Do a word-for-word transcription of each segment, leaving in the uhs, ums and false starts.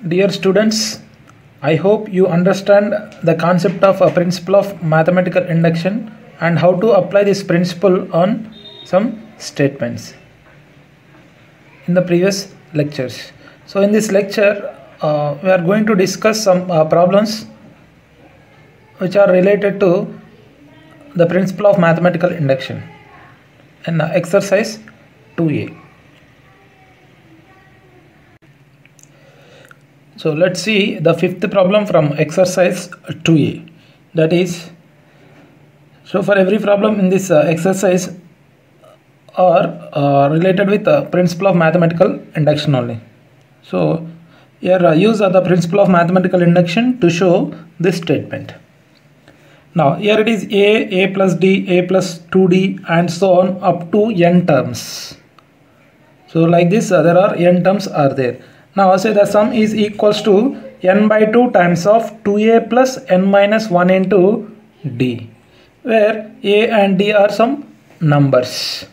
Dear students, I hope you understand the concept of a principle of mathematical induction and how to apply this principle on some statements in the previous lectures. So in this lecture, uh, we are going to discuss some uh, problems which are related to the principle of mathematical induction in uh, exercise two A. So let's see the fifth problem from exercise two A. That is, so for every problem in this uh, exercise are uh, related with the principle of mathematical induction only. So here uh, use uh, the principle of mathematical induction to show this statement. Now here it is a, a plus d, a plus two d and so on up to n terms. So like this uh, there are n terms are there. Now say the sum is equals to n by two times of two a plus n minus one into d, where a and d are some numbers.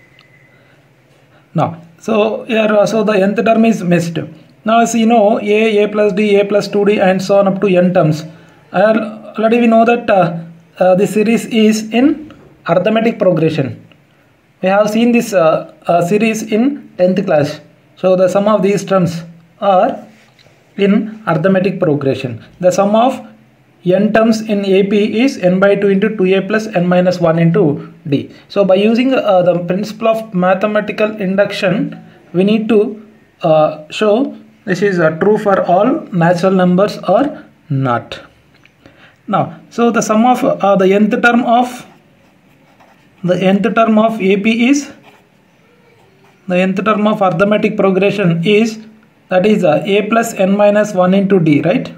Now so here uh, so the nth term is missed. Now as you know, a, a plus d, a plus two d and so on up to n terms. Uh, already we know that uh, uh, this series is in arithmetic progression. We have seen this uh, uh, series in tenth class. So the sum of these terms are in arithmetic progression. The sum of n terms in A P is n by two into two a plus n minus one into d. So by using uh, the principle of mathematical induction, we need to uh, show this is uh, true for all natural numbers or not. Now, so the sum of uh, the nth term of the nth term of A P is the nth term of arithmetic progression is, that is uh, a plus n minus one into d, right?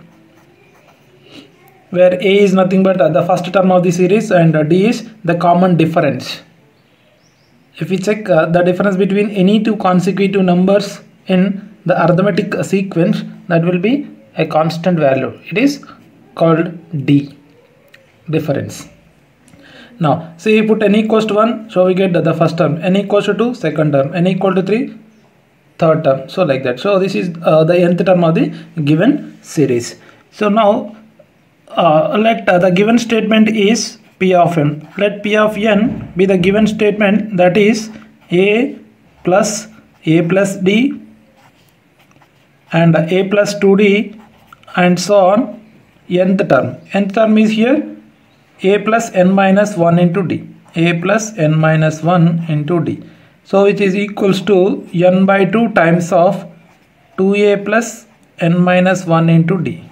Where a is nothing but uh, the first term of the series and uh, d is the common difference. If we check uh, the difference between any two consecutive numbers in the arithmetic uh, sequence, that will be a constant value. It is called d, difference. Now, say you put n equals to one, so we get the, the first term, n equals to two, second term, n equal to three, third term, so like that. So this is uh, the nth term of the given series. So now, uh, let uh, the given statement is P of n. Let P of n be the given statement, that is a plus a plus d and a plus two d and so on, nth term. Nth term is here a plus n minus one into d, a plus n minus one into d, so which is equals to n by two times of two a plus n minus one into d,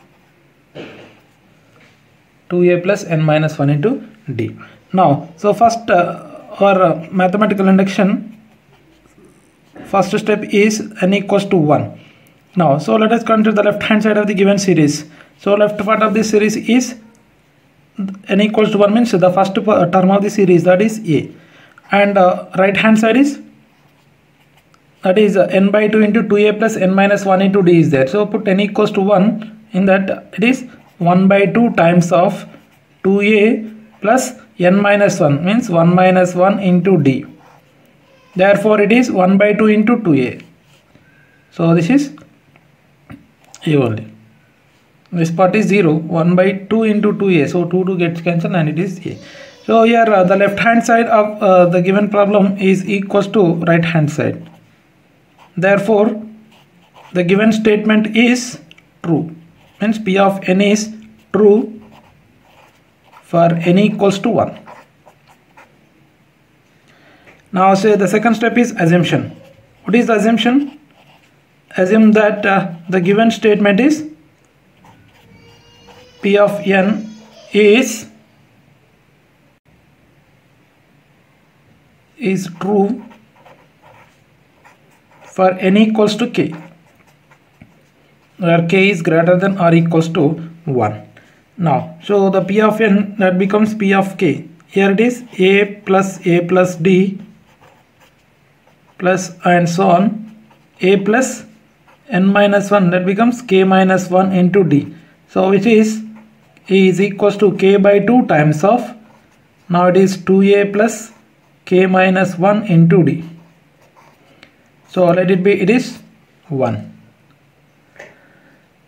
two a plus n minus one into d. Now so first uh, our uh, mathematical induction, first step is n equals to one. Now so let us consider the left hand side of the given series. So left part of this series is n equals to one, means the first term of the series, that is a, and uh, right hand side is, that is uh, n by two into two a plus n minus one into d is there. So put n equals to one, in that it is one by two times of two a plus n minus one, means one minus one into d. Therefore it is one by two into two a. So this is a only. This part is zero, one by two into two a, so two two gets cancelled and it is a. So here uh, the left hand side of uh, the given problem is equals to right hand side. Therefore the given statement is true, means P of n is true for n equals to one. Now say the second step is assumption. What is the assumption? Assume that uh, the given statement is P of n is is true for n equals to k, where k is greater than or equals to one. Now so the P of n, that becomes P of k. Here it is a plus a plus d plus and so on, a plus n minus one, that becomes k minus one into d, so which is is equals to k by two times of, now it is two a plus k minus one into d. So let it be, it is one.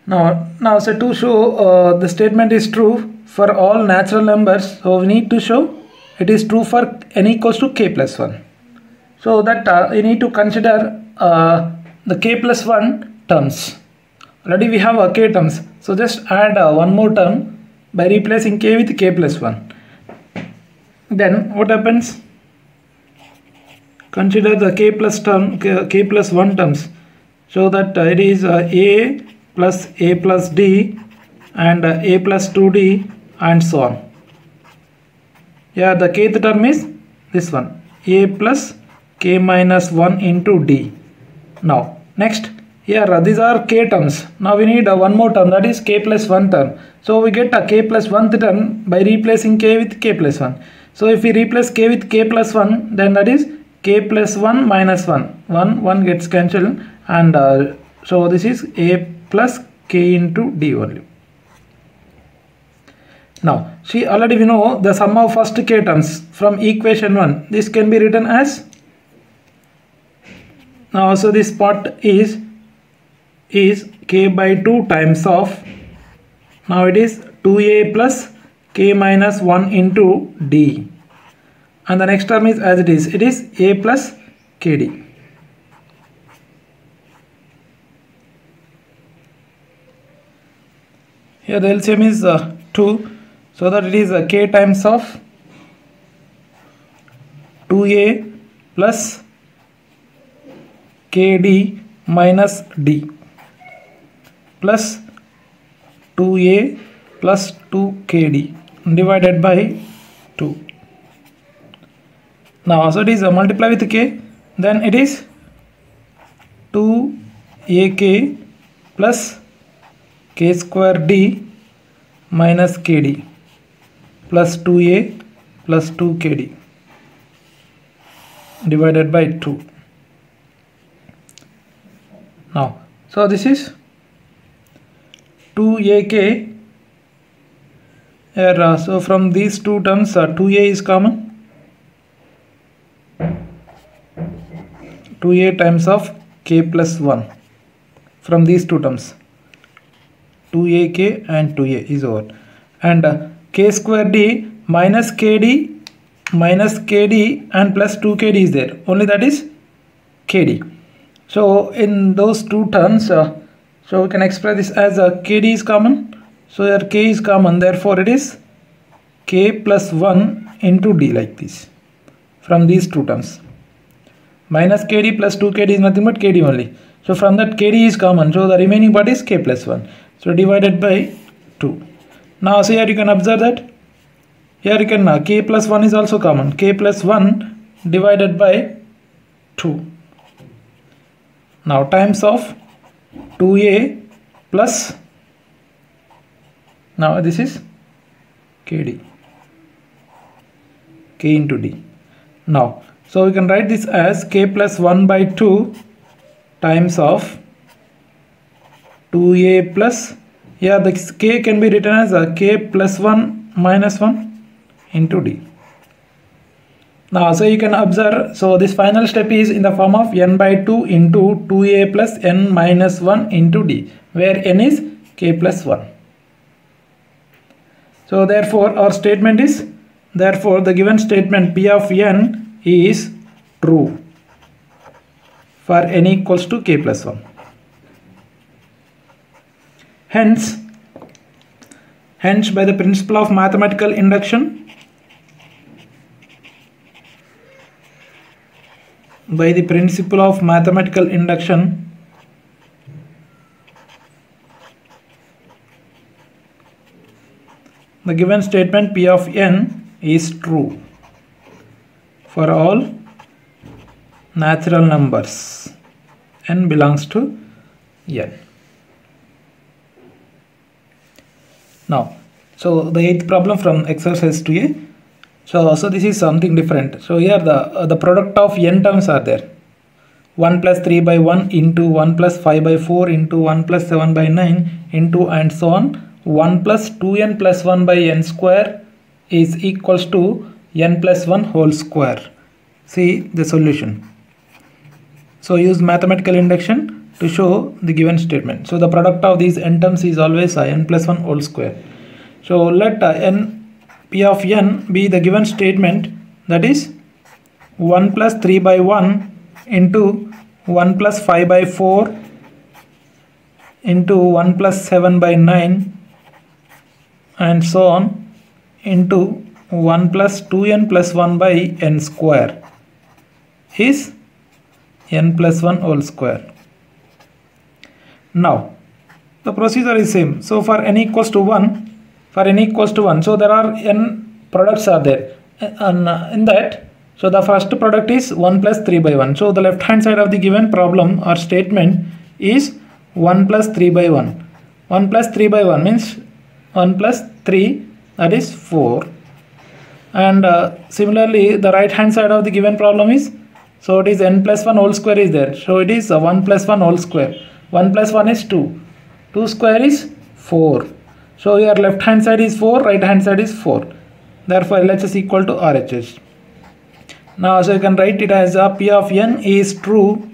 Now, now so to show uh, the statement is true for all natural numbers, so we need to show it is true for n equals to k plus one. So that uh, you need to consider uh, the k plus one terms. Already we have a k terms, so just add uh, one more term by replacing k with k plus one. Then what happens? Consider the k plus term, k, k plus one terms, so that uh, it is uh, a plus a plus d and uh, a plus two d and so on. Yeah, the kth term is this one, a plus k minus one into d. Now next, here uh, these are k terms. Now we need uh, one more term, that is k plus one term. So we get a k plus one term by replacing k with k plus one. So if we replace k with k plus one, then that is k plus one minus one. one, one gets cancelled, and uh, so this is a plus k into d only. Now see, already we know the sum of first k terms from equation one. This can be written as, now so this part is is k by two times of, now it is two a plus k minus one into d, and the next term is as it is, it is a plus kd. Here the L C M is uh, two, so that it is uh, k times of two a plus kd minus d plus two a plus two k d divided by two. Now so it is uh, multiply with k, then it is two a k plus k square d minus kd plus two a plus two k d divided by two. Now so this is two a k here, uh, so from these two terms uh, two a is common, two a times of k plus one from these two terms, two a k and two a is over, and uh, k square d minus kd minus kd and plus two k d is there, only that is kd. So in those two terms, uh, so we can express this as a uh, kd is common, so here k is common, therefore it is k plus one into d like this from these two terms. Minus kd plus two k d is nothing but kd only, so from that kd is common, so the remaining part is k plus one, so divided by two. Now so here you can observe that here you can uh, k plus one is also common, k plus one divided by two. Now times of two a plus, now this is kd, k into d. Now so we can write this as k plus one by two times of two a plus, yeah, the k can be written as a k plus one minus one into d. Now so you can observe, so this final step is in the form of n by two into two a plus n minus one into d, where n is k plus one. So therefore our statement is, therefore the given statement P of n is true for n equals to k plus one. Hence, hence by the principle of mathematical induction, by the principle of mathematical induction, the given statement P of n is true for all natural numbers. N belongs to n. Now, so the eighth problem from exercise two a. So, so this is something different. So here the uh, the product of n terms are there. one plus three by one into one plus five by four into one plus seven by nine into and so on. one plus two n plus one by n square is equals to n plus one whole square. See the solution. So use mathematical induction to show the given statement. So the product of these n terms is always uh, n plus one whole square. So let uh, n p of n be the given statement, that is one plus three by one into one plus five by four into one plus seven by nine and so on into one plus two n plus one by n square is n plus one whole square. Now the procedure is same. So for n equals to one, for n equals to one, so there are n products are there, and in that, so the first product is one plus three by one. So the left hand side of the given problem or statement is one plus three by one. one plus three by one means one plus three, that is four. And uh, similarly the right hand side of the given problem is, so it is n plus one whole square is there. So it is uh, one plus one whole square. one plus one is two. two square is four. So your left hand side is four, right hand side is four. Therefore L H S equal to R H S. Now so you can write it as a P of n is true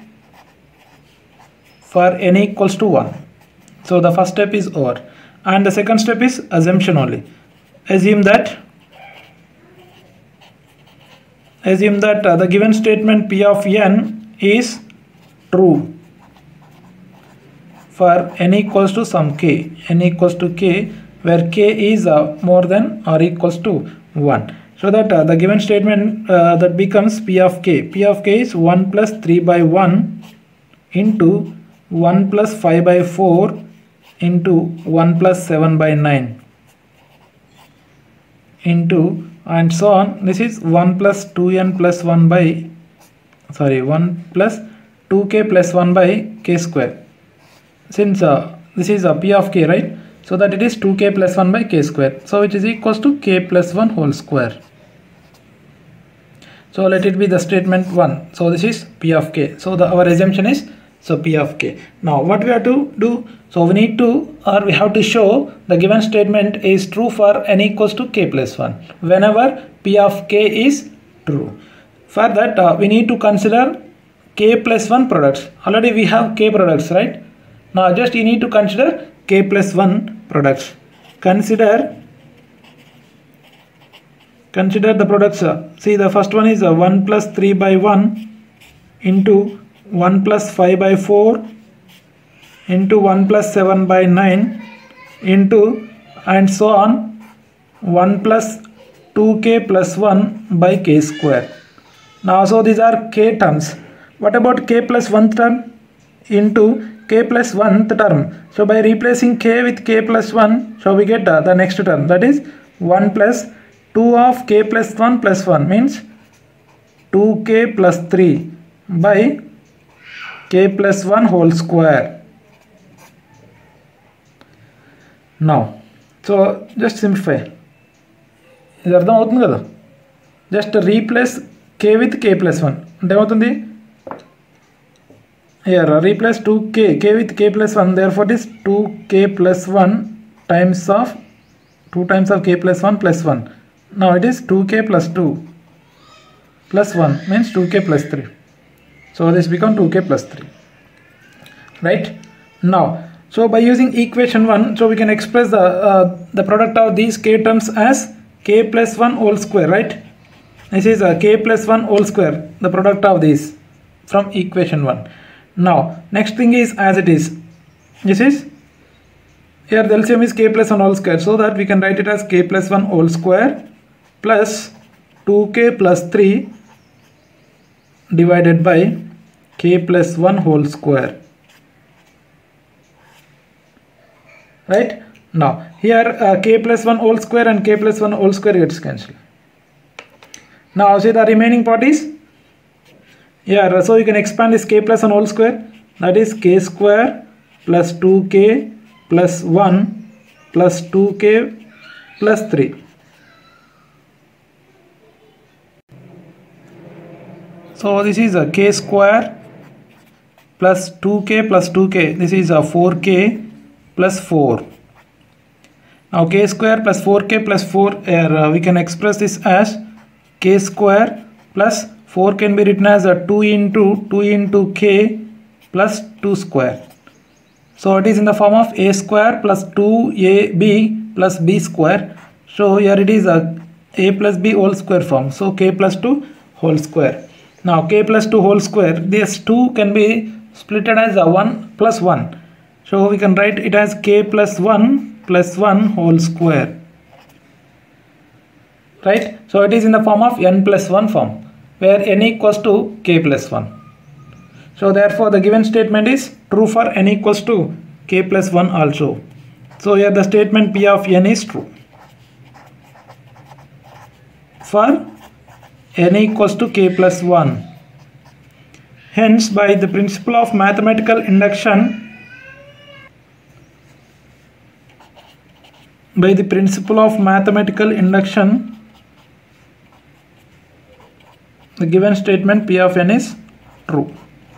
for n equals to one. So the first step is over. And the second step is assumption only. Assume that assume that uh, the given statement P of n is true for n equals to some k, n equals to k, where k is uh, more than or equals to one. So that uh, the given statement uh, that becomes P of k. P of k is one plus three by one into one plus five by four into one plus seven by nine into and so on. This is one plus two n plus one by, sorry, one plus two k plus one by k square. Since uh, this is a P of k, right? So that it is two k plus one by k square. So which is equals to k plus one whole square. So let it be the statement one. So this is P of k. So the our assumption is, so P of k. Now what we have to do? So we need to, or we have to show the given statement is true for n equals to k plus one whenever P of k is true. For that uh, we need to consider k plus one products. Already we have k products, right? Now just you need to consider k plus one products. Consider consider the products. Uh, see, the first one is uh, one plus three by one into one plus five by four into one plus seven by nine into and so on one plus two k plus one by k square. Now so these are k terms. What about k plus one term? Into k plus one term. So by replacing k with k plus one, so we get uh, the next term, that is one plus two of k plus one plus one means two k plus three by k plus one whole square. Now so just simplify. ఇది అర్థం అవుతుంది కదా? Just replace k with k plus one అంటే ఏమవుతుంది? Here replace two k, k with k plus one, therefore it is two k plus one times of two times of k plus one plus one. Now it is two k plus two plus one means two k plus three. So this become two k plus three. Right? Now so by using equation one, so we can express the uh, the product of these k terms as k plus one whole square, right? This is a k plus one whole square, the product of these from equation one. Now next thing is as it is. This is here the L C M is k plus one whole square, so that we can write it as k plus one whole square plus two k plus three divided by k plus one whole square. Right? Now here uh, k plus one whole square and k plus one whole square gets cancelled. Now see the remaining part is here, so you can expand this k plus one whole square, that is k square plus two k plus one plus two k plus three. So this is a k square plus two k plus two k, this is a four k plus four. Now k square plus four k plus four, here uh, we can express this as k square plus four can be written as a two into two into k plus two square. So it is in the form of a square plus two a b plus b square. So here it is a a plus b whole square form. So k plus two whole square. Now k plus two whole square, this two can be split as a one plus one. So we can write it as k plus one plus one whole square. Right? So it is in the form of n plus one form, where n equals to k plus one. So therefore the given statement is true for n equals to k plus one also. So here the statement P of n is true for n equals to k plus one. Hence, by the principle of mathematical induction, by the principle of mathematical induction, the given statement P of n is true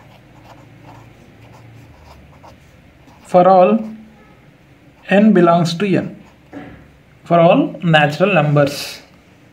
for all n belongs to n, for all natural numbers.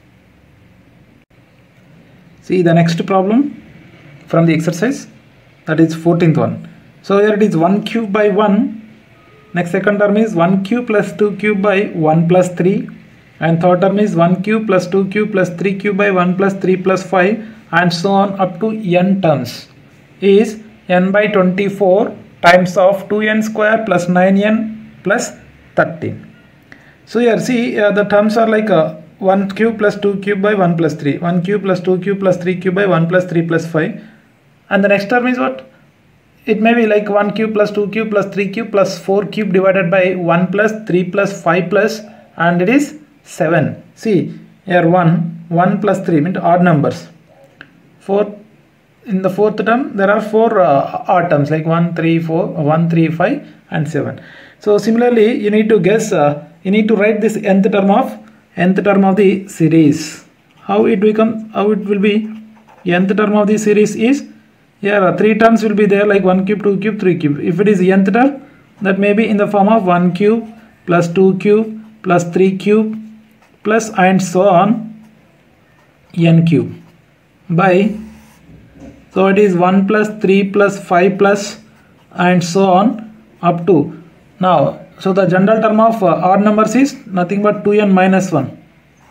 See the next problem from the exercise, that is fourteenth one. So here it is one cube by one. Next second term is one cube plus two cube by one plus three, and third term is one cube plus two cube plus three cube by one plus three plus five, and so on up to n terms is n by twenty-four times of two n square plus nine n plus thirteen. So here see uh, the terms are like uh, one cube plus two cube by one plus three, one cube plus two cube plus three cube by one plus three plus five, and the next term is what? It may be like one cube plus two cube plus three cube plus four cube divided by one plus three plus five plus, and it is seven. See here one, one plus three means odd numbers. four, in the fourth term there are four uh, odd terms like one, three, four, one, three, five and seven. So similarly you need to guess, uh, you need to write this nth term of nth term of the series. How it becomes, how it will be, nth term of the series is, here uh, three terms will be there like one cube, two cube, three cube. If it is nth term, that may be in the form of one cube plus two cube plus three cube plus and so on n cube by, so it is one plus three plus five plus and so on up to. Now so the general term of uh, odd numbers is nothing but two n minus one.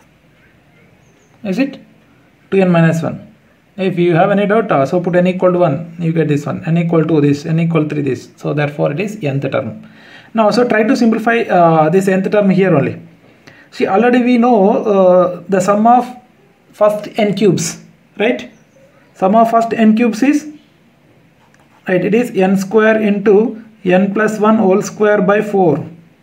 Is it? two n minus one. If you have any doubt, uh, so put n equal to one, you get this one, n equal to this, n equal to three this. So therefore it is nth term. Now so try to simplify uh, this nth term here only. See already we know uh, the sum of first n cubes, right? Sum of first n cubes is, right, it is n square into n plus one whole square by four.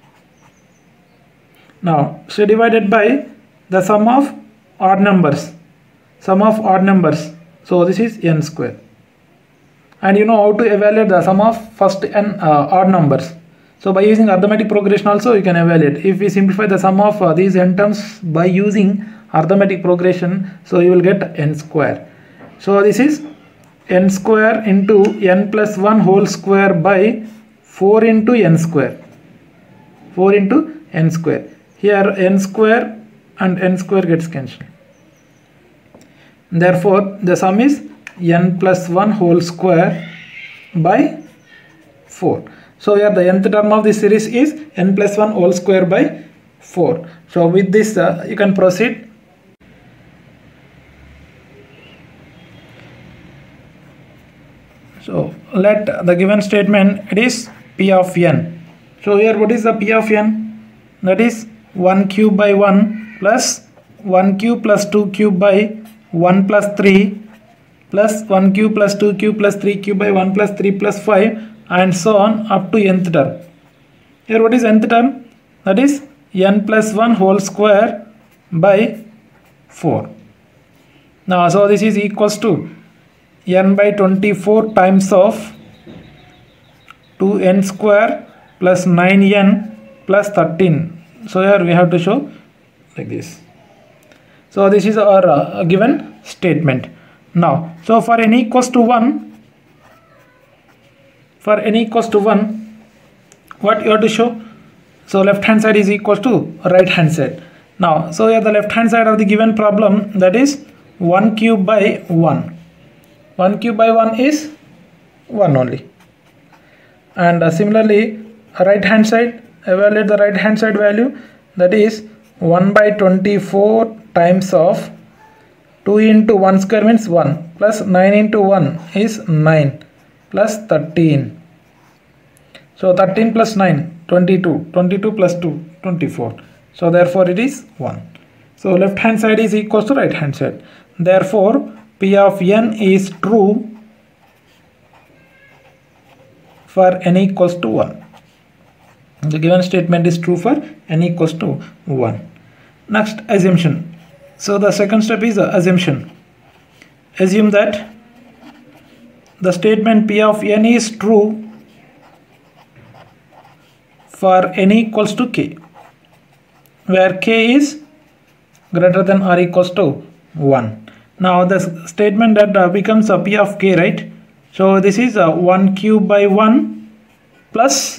Now so divided by the sum of odd numbers, sum of odd numbers, so this is n square, and you know how to evaluate the sum of first n uh, odd numbers. So by using arithmetic progression also you can evaluate. If we simplify the sum of uh, these n terms by using arithmetic progression, so you will get n square. So this is n square into n plus one whole square by four into n square, four into n square. Here n square and n square gets cancelled. Therefore the sum is n plus one whole square by four. So here the nth term of this series is n plus one whole square by four. So with this uh, you can proceed. So let the given statement, it is P of n. So here what is the P of n? That is one cube by one plus one cube plus two cube by one plus three plus one cube plus two cube plus three cube by one plus three plus five and so on up to nth term. Here what is nth term? That is n plus one whole square by four. Now so this is equals to n by twenty-four times of two n square plus nine n plus thirteen. So here we have to show like this. So this is our uh, given statement. Now so for n equals to one, for n equals to one, what you have to show? So left hand side is equals to right hand side. Now so here the left hand side of the given problem, that is one cube by one. one cube by one is one only. And uh, similarly right hand side, evaluate the right hand side value, that is one by twenty-four times of two into one square means one, plus nine into one is nine, plus thirteen. So thirteen plus nine, twenty-two, twenty-two plus two, twenty-four. So therefore it is one. So left hand side is equals to right hand side. Therefore P of n is true for n equals to one. The given statement is true for n equals to one. Next, assumption. So the second step is the assumption. Assume that the statement P of n is true for n equals to k, where k is greater than or equals to one. Now the statement that uh, becomes a P of k, right? So this is a one cube by one plus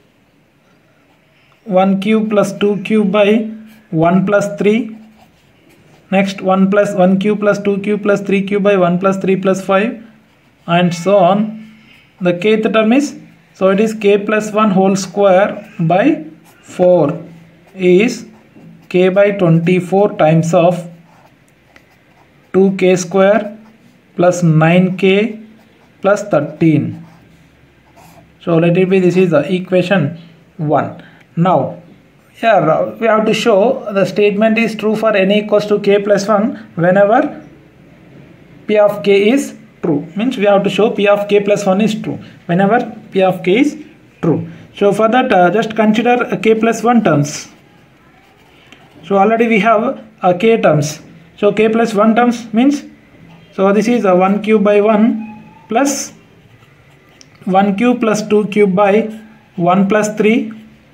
one cube plus two cube by one plus three. Next one plus one cube plus two cube plus three cube by one plus three plus five, and so on. The kth term is, so it is k plus one whole square by four is k by twenty-four times of two k square plus nine k plus thirteen. So let it be, this is the equation one. Now here we have to show the statement is true for n equals to k plus one whenever P of k is true. Means we have to show P of k plus one is true whenever P of k is true. So for that uh, just consider uh, k plus one terms. So already we have uh, k terms. So k plus one terms means, so this is a uh, one cube by one plus one cube plus two cube by one plus three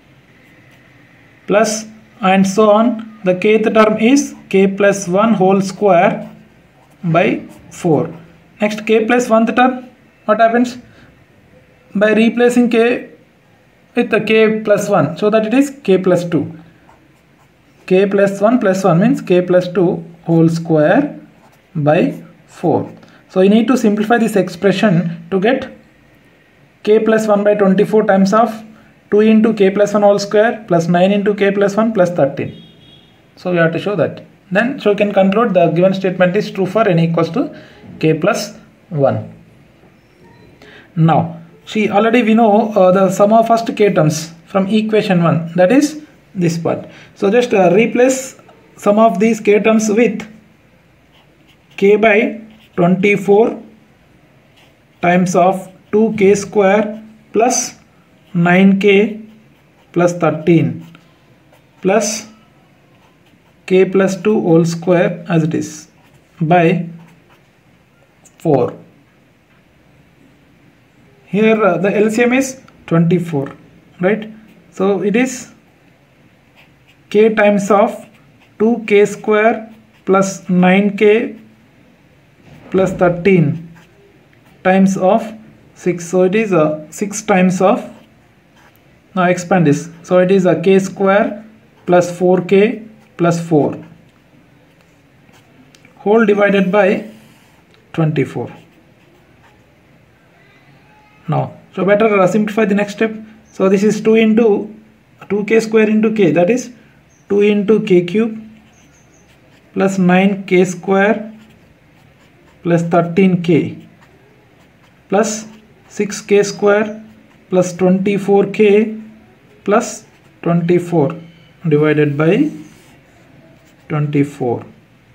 plus and so on. The kth term is k plus one whole square by four. Next, k plus one term, what happens? By replacing k with the k plus one, so that it is k plus two. K plus one plus one means k plus two whole square by four. So you need to simplify this expression to get k plus one by twenty-four times of two into k plus one whole square plus nine into k plus one plus thirteen. So we have to show that. Then so you can conclude the given statement is true for n equals to k plus one. Now see, already we know uh, the sum of first k terms from equation one, that is this part. So just uh, replace some of these k terms with k by twenty-four times of two k square plus nine k plus thirteen plus k plus two whole square as it is by four. Here uh, the L C M is twenty-four, right? So it is k times of two k square plus nine k plus thirteen times of six. So it is a uh, six times of, now expand this, so it is a k square plus four k plus four whole divided by twenty-four. Now so better uh, simplify the next step. So this is two into two k square into k, that is two into k cube plus nine k square plus thirteen k plus six k square plus twenty-four k plus twenty-four divided by twenty-four.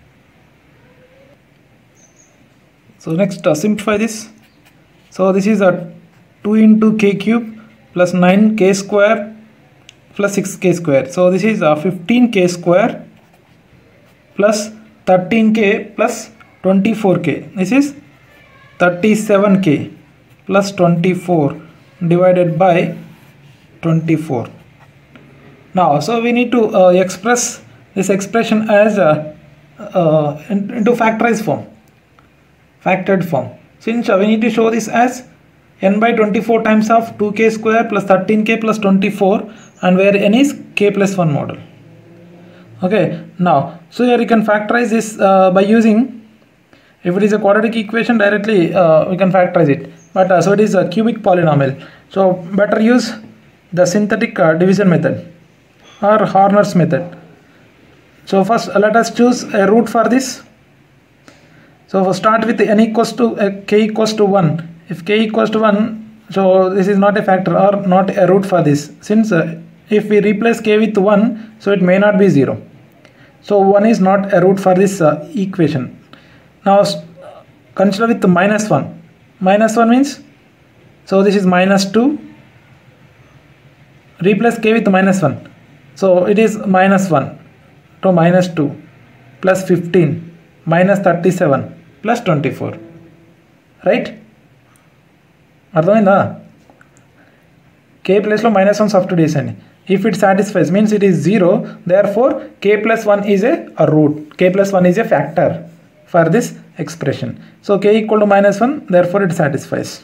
So next uh, simplify this. So this is a two into k cube plus nine k square plus six k square. So this is a fifteen k square plus thirteen k plus twenty-four k. This is thirty-seven k plus twenty-four divided by twenty-four. Now so we need to uh, express this expression as a uh, in, into factorized form, factored form. Since uh, we need to show this as n by twenty-four times of two k square plus thirteen k plus twenty-four, and where n is k plus one model. Okay, now so here you can factorize this uh, by using, if it is a quadratic equation directly uh, we can factorize it, but uh, so it is a cubic polynomial. So better use the synthetic uh, division method or Horner's method. So first uh, let us choose a root for this. So we'll start with n equals to uh, k equals to one. If k equals to one, so this is not a factor or not a root for this. Since uh, if we replace k with one, so it may not be zero. So one is not a root for this uh, equation. Now consider with the minus one. Minus one means, so this is minus two. Replace k with minus one. So it is minus one to minus two plus fifteen minus thirty-seven plus twenty-four. Right? Arthamayinda? K place lo minus one substitute chesandi. If it satisfies, means it is zero, therefore k plus one is a, a root. K plus one is a factor for this expression. So k equal to minus one, therefore it satisfies.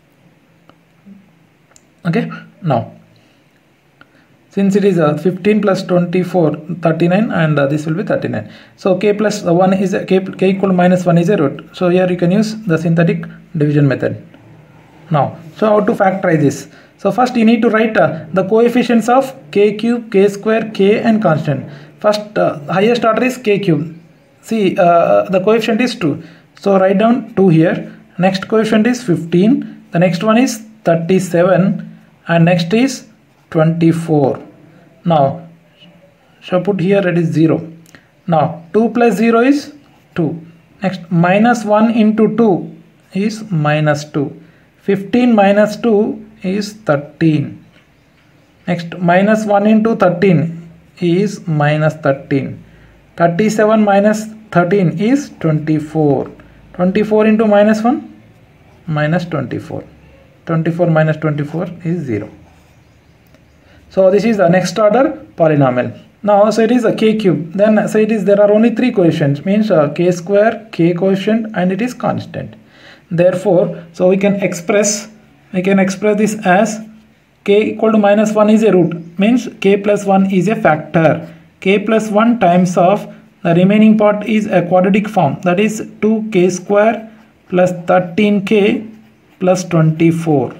Okay, now since it is uh, fifteen plus twenty-four, thirty-nine, and uh, this will be thirty-nine. So k plus uh, one is a, k, k equal to minus one is a root. So here you can use the synthetic division method. Now, so how to factorize this? So first you need to write uh, the coefficients of k cube, k square, k and constant. First uh, highest order is k cube. See, uh, the coefficient is two. So write down two here. Next coefficient is fifteen. The next one is thirty-seven. And next is twenty-four. Now, so put here it is zero. Now, two plus zero is two. Next, minus one into two is minus two. fifteen minus two is thirteen. Next, minus one into thirteen is minus thirteen. thirty-seven minus thirteen is twenty-four. twenty-four into minus one, minus twenty-four. twenty-four minus twenty-four is zero. So this is the next order polynomial. Now, so it is a k cube. Then, so it is, there are only three coefficients, means uh, k square, k coefficient, and it is constant. Therefore, so we can express, we can express this as k equal to minus one is a root, means k plus one is a factor. K plus one times of the remaining part is a quadratic form, that is two k square plus thirteen k plus twenty-four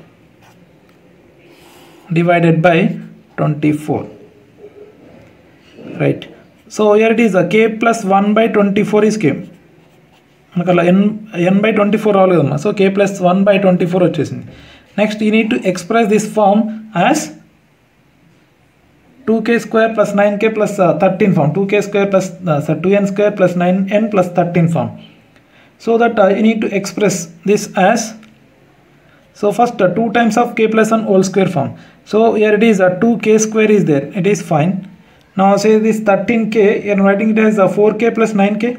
divided by twenty-four. Right. So here it is a k plus one by twenty-four is k. N, n by twenty-four all. So k plus one by twenty-four వచ్చేసింది. Next you need to express this form as two k square plus nine k plus uh, thirteen form. two k square plus uh, so two n square plus nine n plus thirteen form. So that uh, you need to express this as, so first uh, two times of k plus one whole square form. So here it is a uh, two k square is there. It is fine. Now say this thirteen k, you are writing it as uh, four k plus nine k.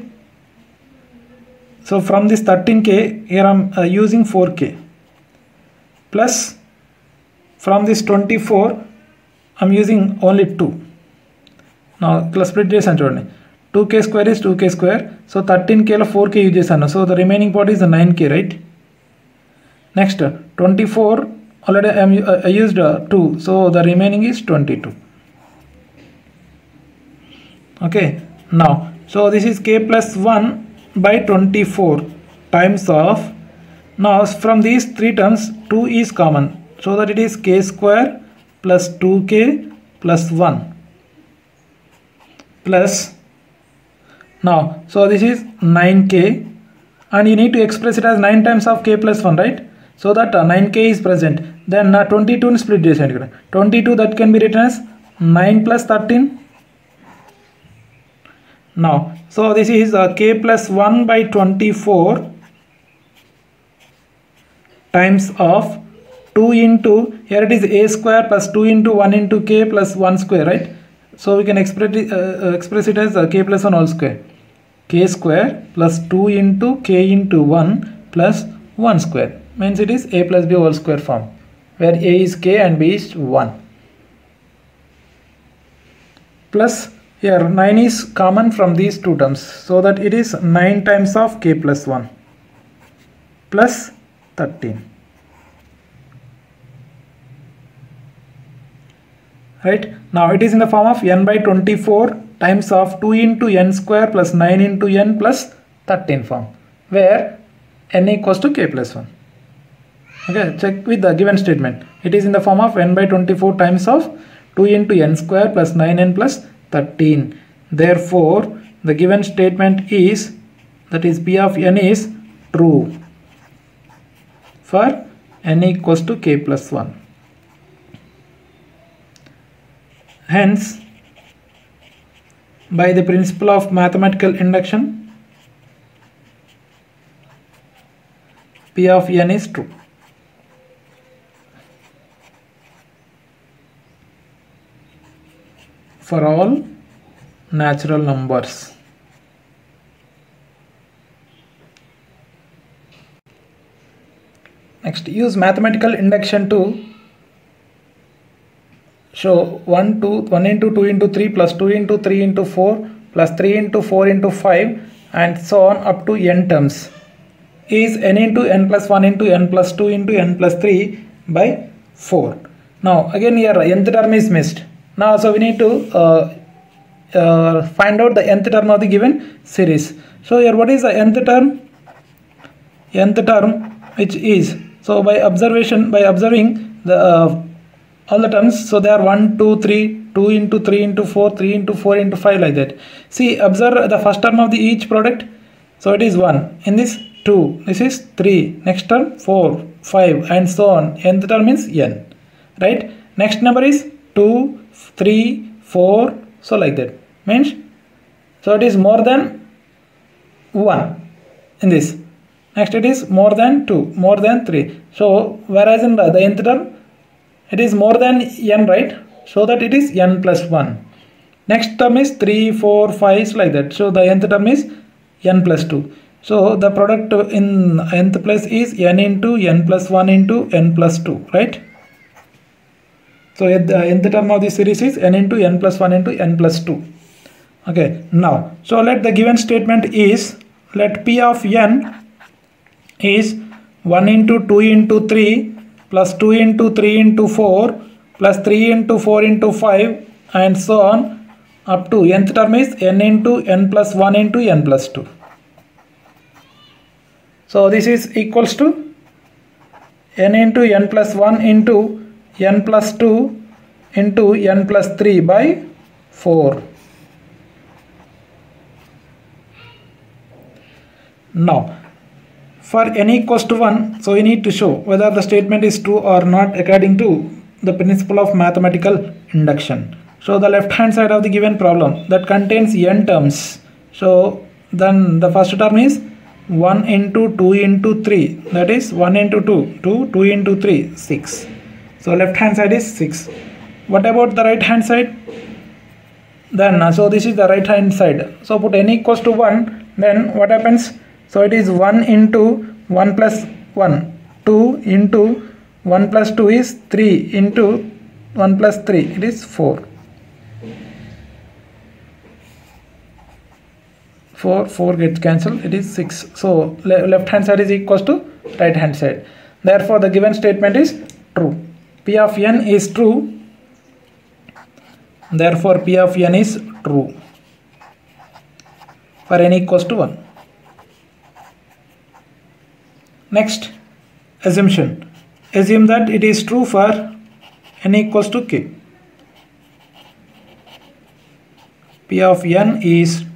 So from this thirteen k, here I am uh, using four k. Plus from this twenty-four, I am using only two. Now split this and chudandi. two k square is two k square. So thirteen k lo four k use chesanu. So the remaining part is the nine k, right? Next twenty-four, already I, am, uh, I used uh, two. So the remaining is twenty-two. Okay. Now, so this is k plus one by twenty-four times of, now from these three terms two is common, so that it is k square plus two k plus one plus, now so this is nine k, and you need to express it as nine times of k plus one, right? So that uh, nine k is present. Then uh, twenty-two split this, twenty-two, that can be written as nine plus thirteen. Now, so this is uh, k plus one by twenty-four times of two into, here it is a square plus two into one into k plus one square, right? So we can express it, uh, express it as uh, k plus one whole square. K square plus two into k into one plus one square, means it is a plus b whole square form, where a is k and b is one. Plus here nine is common from these two terms, so that it is nine times of k plus one plus thirteen. Right, now it is in the form of n by twenty-four times of two into n square plus nine into n plus thirteen form, where n equals to k plus one. Okay, check with the given statement. It is in the form of n by twenty-four times of two into n square plus nine n plus thirteen. Therefore, the given statement is, that is P of n is true for n equals to k plus one. Hence, by the principle of mathematical induction, P of n is true. For all natural numbers. Next, use mathematical induction to show one, two, one into two into three plus two into three into four plus three into four into five and so on up to n terms is n into n plus one into n plus two into n plus three by four. Now again here nth term is missed. Now so we need to uh, uh, find out the nth term of the given series. So here what is the nth term? Nth term which is, so by observation, by observing the uh, all the terms, so they are one, two, three, two into three into four, three into four into five, like that. See, observe the first term of the each product. So it is one. In this two, this is three. Next term four, five and so on. Nth term means n. Right? Next number is two, three, four, so like that. Means, so it is more than one in this. Next it is more than two, more than three. So whereas in the, the nth term, it is more than n, right? So that it is n plus one. Next term is three, four, five, like that. So the nth term is n plus two. So the product in nth place is n into n plus one into n plus two, right? So the nth term of the series is n into n plus one into n plus two. Okay, now, so let the given statement is, let P of n is one into two into three plus two into three into four plus three into four into five and so on up to nth term is n into n plus one into n plus two. So this is equals to n into n plus one into n plus two into n plus three by four. Now, for n equals to one, so we need to show whether the statement is true or not according to the principle of mathematical induction. So the left hand side of the given problem that contains n terms. So then the first term is one into two into three, that is one into two, two, two into three, six. So left hand side is six. What about the right hand side? Then so this is the right hand side. So put n equals to one, then what happens? So it is one into one plus one, two into one plus two is three into one plus three, it is four. four, four gets cancelled, it is six. So le left hand side is equals to right hand side. Therefore the given statement is true. P of n is true. Therefore P of n is true for n equals to one. Next, assumption. Assume that it is true for n equals to k. P of n is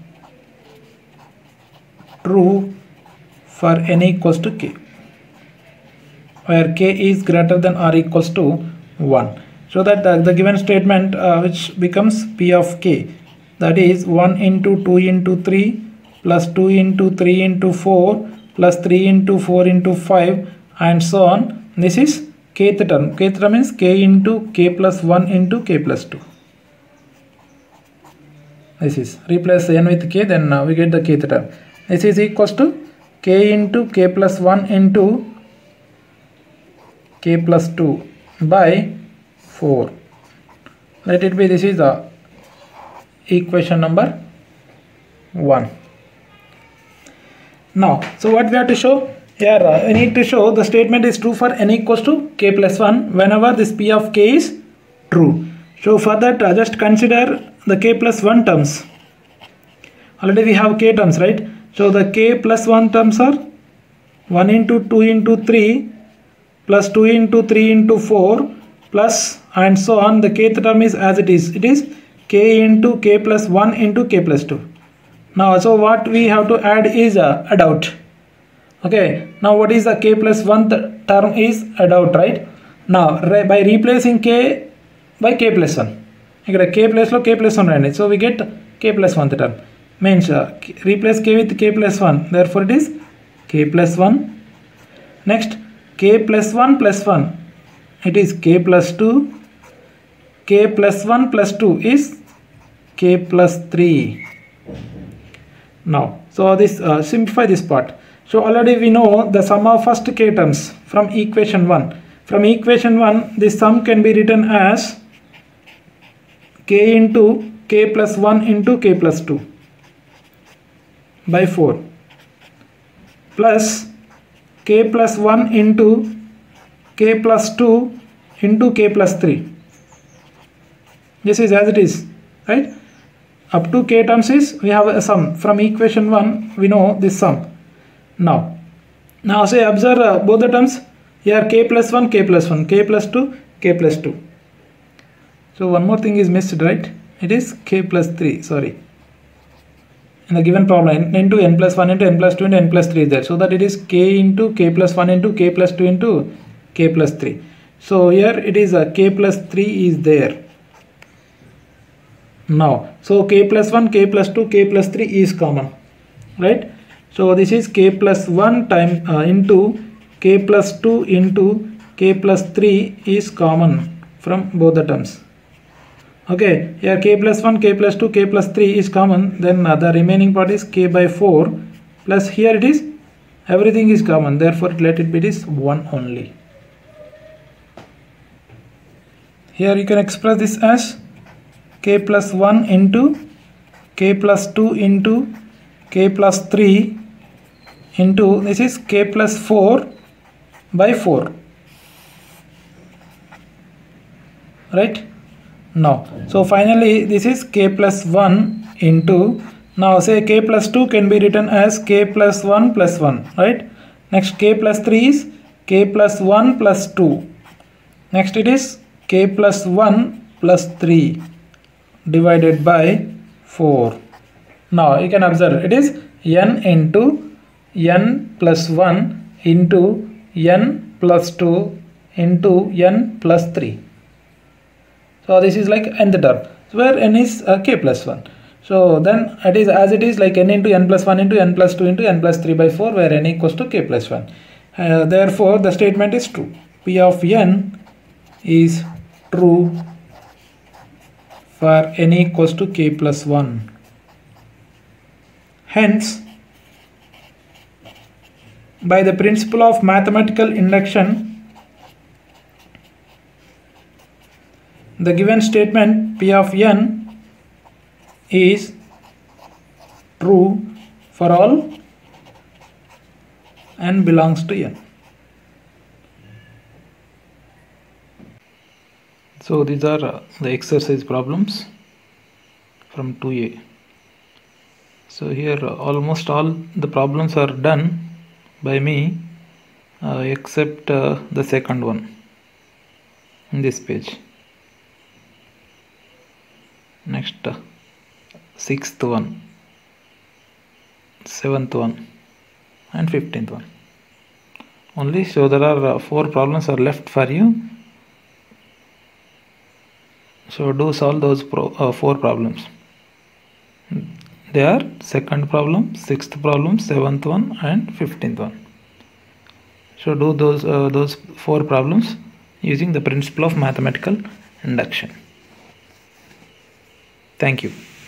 true for n equals to k, where k is greater than or equals to one. So that the, the given statement uh, which becomes P of k, that is one into two into three plus two into three into four plus three into four into five and so on. This is kth term. Kth term means k into k plus one into k plus two. This is, replace n with k, then uh, we get the kth term. This is equals to k into k plus one into k plus two by four. Let it be, this is the equation number one. Now, so what we have to show here, uh, we need to show the statement is true for n equals to k plus one whenever this P of k is true. So for that, uh, just consider the k plus one terms. Already we have k terms, right? So the k plus one terms are one into two into three plus two into three into four plus and so on. The kth term is as it is. It is k into k plus one into k plus two. Now, so what we have to add is uh, add out. Okay, now what is the k plus one th term is add out, right? Now re by replacing k by k plus one, here k plus lo k plus one randi, so we get k plus one term, means uh, replace k with k plus one, therefore it is k plus one. Next, k plus one plus one, it is k plus two. K plus one plus two is k plus three. Now, so this uh, simplify this part. So already we know the sum of first k terms from equation one. From equation one, this sum can be written as k into k plus one into k plus two by four plus k plus one into k plus two into k plus three. This is as it is, right? Up to k terms is we have a sum. From equation one, we know this sum. Now, now say observe uh, both the terms. Here k plus one, k plus one, k plus two, k plus two. So one more thing is missed, right? It is k plus three, sorry. In the given problem, n into n plus one into n plus two into n plus three is there. So that it is k into k plus one into k plus two into k plus three. So here it is a k plus three is there. Now, so k plus one, k plus two, k plus three is common, right? So this is k plus one time uh, into k plus two into k plus three is common from both the terms. Okay, here k plus one, k plus two, k plus three is common, then uh, the remaining part is k by four plus here it is everything is common, therefore let it be this one only. Here you can express this as k plus one into k plus two into k plus three into this is k plus four by four, right? Now, so finally this is k plus one into, now say k plus two can be written as k plus one plus one, right? Next k plus three is k plus one plus two. Next it is k plus one plus three divided by four. Now you can observe it is n into n plus one into n plus two into n plus three. So this is like nth term, where n is uh, k plus one. So then it is as it is like n into n plus one into n plus two into n plus three by four, where n equals to k plus one. Uh, therefore the statement is true. P of n is true for n equals to k plus one. Hence, by the principle of mathematical induction, the given statement P of n is true for all n belongs to n. So these are uh, the exercise problems from two A. So here uh, almost all the problems are done by me uh, except uh, the second one in this page. Next uh, sixth one, seventh one and fifteenth one only. So there are uh, four problems are left for you. So do solve those pro uh, four problems. They are second problem, sixth problem, seventh one and fifteenth one. So do those uh, those four problems using the principle of mathematical induction. Thank you.